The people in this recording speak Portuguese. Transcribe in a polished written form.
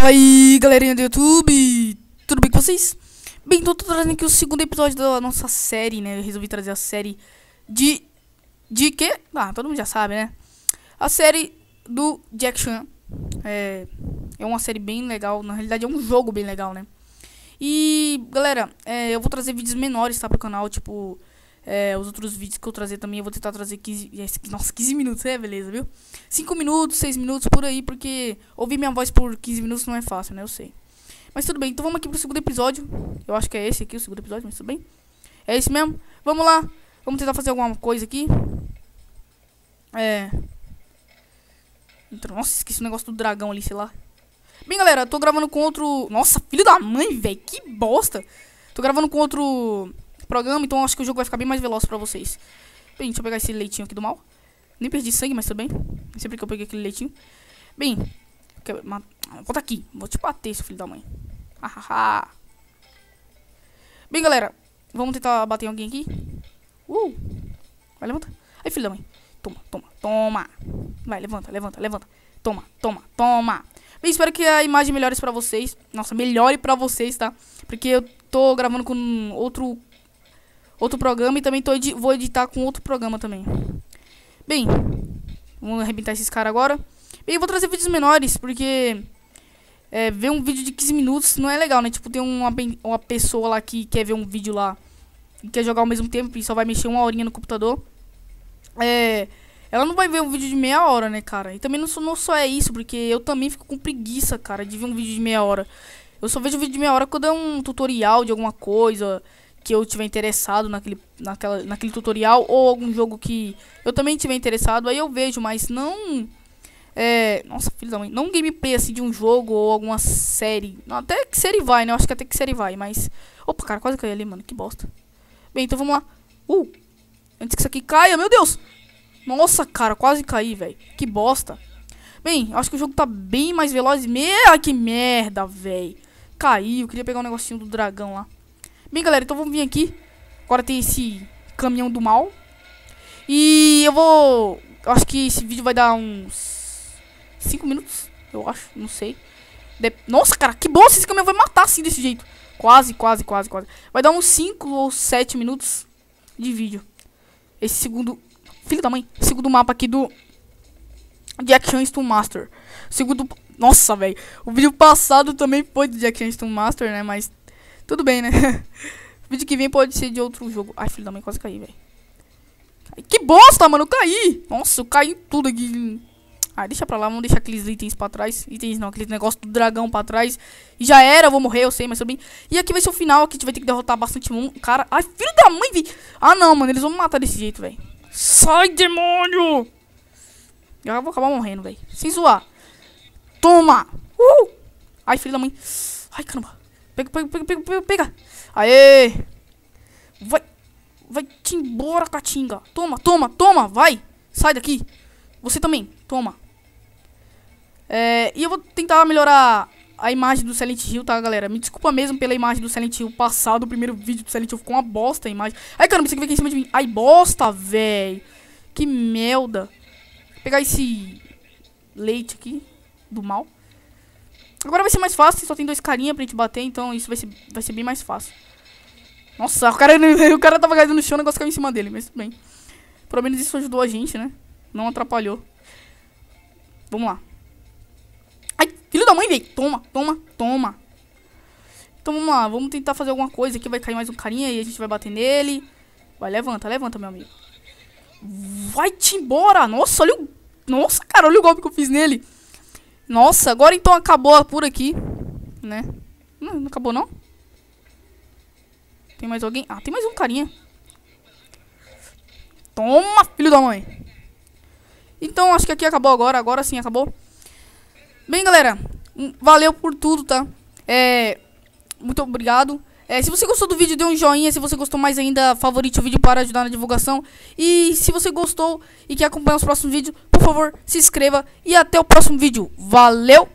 Fala aí, galerinha do YouTube, tudo bem com vocês? Bem, então tô trazendo aqui o segundo episódio da nossa série, né? Eu resolvi trazer a série de quê? Ah, todo mundo já sabe, né? A série do Jack Chan. É uma série bem legal, na realidade é um jogo bem legal, né? E, galera, eu vou trazer vídeos menores, tá, pro canal, tipo... os outros vídeos que eu trazer também, eu vou tentar trazer 15 minutos, beleza, viu? 5 minutos, 6 minutos, por aí, porque ouvir minha voz por 15 minutos não é fácil, né, eu sei. Mas tudo bem, então vamos aqui pro segundo episódio. Eu acho que é esse aqui, o segundo episódio, mas tudo bem. É esse mesmo, vamos lá. Vamos tentar fazer alguma coisa aqui. Então, nossa, esqueci o negócio do dragão ali, sei lá. Bem, galera, eu tô gravando com outro... Nossa, filho da mãe, velho, que bosta. Tô gravando com outro... programa, então acho que o jogo vai ficar bem mais veloz pra vocês. Bem, deixa eu pegar esse leitinho aqui do mal. Nem perdi sangue, mas tudo bem. Sempre que eu peguei aquele leitinho. Bem, volta aqui. Vou te bater, seu filho da mãe. Bem, galera, vamos tentar bater em alguém aqui. Vai, levanta. Aí, filho da mãe. Toma. Vai, levanta. Toma. Bem, espero que a imagem melhore pra vocês. Nossa, melhore pra vocês, tá? Porque eu tô gravando com outro programa e também vou editar com outro programa também. Bem, vamos arrebentar esses caras agora. Bem, eu vou trazer vídeos menores, porque ver um vídeo de 15 minutos não é legal, né? Tipo, tem uma pessoa lá que quer ver um vídeo lá e quer jogar ao mesmo tempo e só vai mexer uma horinha no computador. Ela não vai ver um vídeo de meia hora, né, cara? E também não só é isso, porque eu também fico com preguiça, cara, de ver um vídeo de meia hora. Eu só vejo vídeo de meia hora quando é um tutorial de alguma coisa que eu tiver interessado naquele tutorial, ou algum jogo que eu também tiver interessado, aí eu vejo, mas não... Nossa, filho da mãe, não gameplay assim de um jogo ou alguma série. Não, até que série vai, né? Eu acho que até que série vai, mas... Opa, cara, quase caí ali, mano, que bosta. Bem, então vamos lá. Antes que isso aqui caia, meu Deus! Nossa, cara, quase caí, velho. Que bosta. Bem, eu acho que o jogo tá bem mais veloz. Que merda, velho. Caiu, queria pegar um negocinho do dragão lá. Bem, galera, então vamos vir aqui. Agora tem esse caminhão do mal. E eu acho que esse vídeo vai dar uns 5 minutos, eu acho, não sei. Nossa, cara, que bosta, esse caminhão vai matar assim desse jeito. Quase. Vai dar uns 5 ou 7 minutos de vídeo. Esse segundo... Filho da mãe, segundo mapa aqui do Jack Chan Stone Master. Segundo... Nossa, velho. O vídeo passado também foi do Jack Chan Stone Master, né? Mas tudo bem, né? O vídeo que vem pode ser de outro jogo. Ai, filho da mãe, quase caí, velho. Que bosta, mano, eu caí. Nossa, eu caí em tudo aqui. Ah, deixa pra lá, vamos deixar aqueles itens pra trás. Itens não, aquele negócio do dragão pra trás. E já era, eu vou morrer, eu sei, mas tudo bem. E aqui vai ser o final, aqui a gente vai ter que derrotar bastante cara. Ai, filho da mãe, velho. Ah, não, mano, eles vão me matar desse jeito, velho. Sai, demônio! Eu vou acabar morrendo, velho. Sem zoar. Toma! Ai, filho da mãe. Ai, caramba. Pega. Aê! Vai-te embora, Catinga. Toma. Vai. Sai daqui. Você também. Toma. E eu vou tentar melhorar a imagem do Silent Hill, tá, galera? Me desculpa mesmo pela imagem do Silent Hill passado. O primeiro vídeo do Silent Hill ficou uma bosta a imagem. Ai, caramba, isso aqui veio aqui em cima de mim. Ai, bosta, velho. Que merda. Vou pegar esse leite aqui do mal. Agora vai ser mais fácil, só tem 2 carinha pra gente bater, então isso vai ser bem mais fácil. Nossa, o cara tava caindo no chão, o negócio caiu em cima dele, mas tudo bem. Pelo menos isso ajudou a gente, né? Não atrapalhou. Vamos lá. Ai, filho da mãe, velho. Toma. Então vamos lá, vamos tentar fazer alguma coisa aqui. Vai cair mais um carinha e a gente vai bater nele. Vai, levanta, meu amigo. Vai-te embora. Nossa, Nossa, cara, olha o golpe que eu fiz nele. Nossa, agora então acabou por aqui, né? Não acabou, não? Tem mais alguém? Ah, tem mais um carinha. Toma, filho da mãe. Então, acho que aqui acabou agora. Agora sim, acabou. Bem, galera, valeu por tudo, tá? Muito obrigado. Se você gostou do vídeo, dê um joinha. Se você gostou mais ainda, favorite o vídeo para ajudar na divulgação. E se você gostou e quer acompanhar os próximos vídeos, por favor, se inscreva. E até o próximo vídeo. Valeu!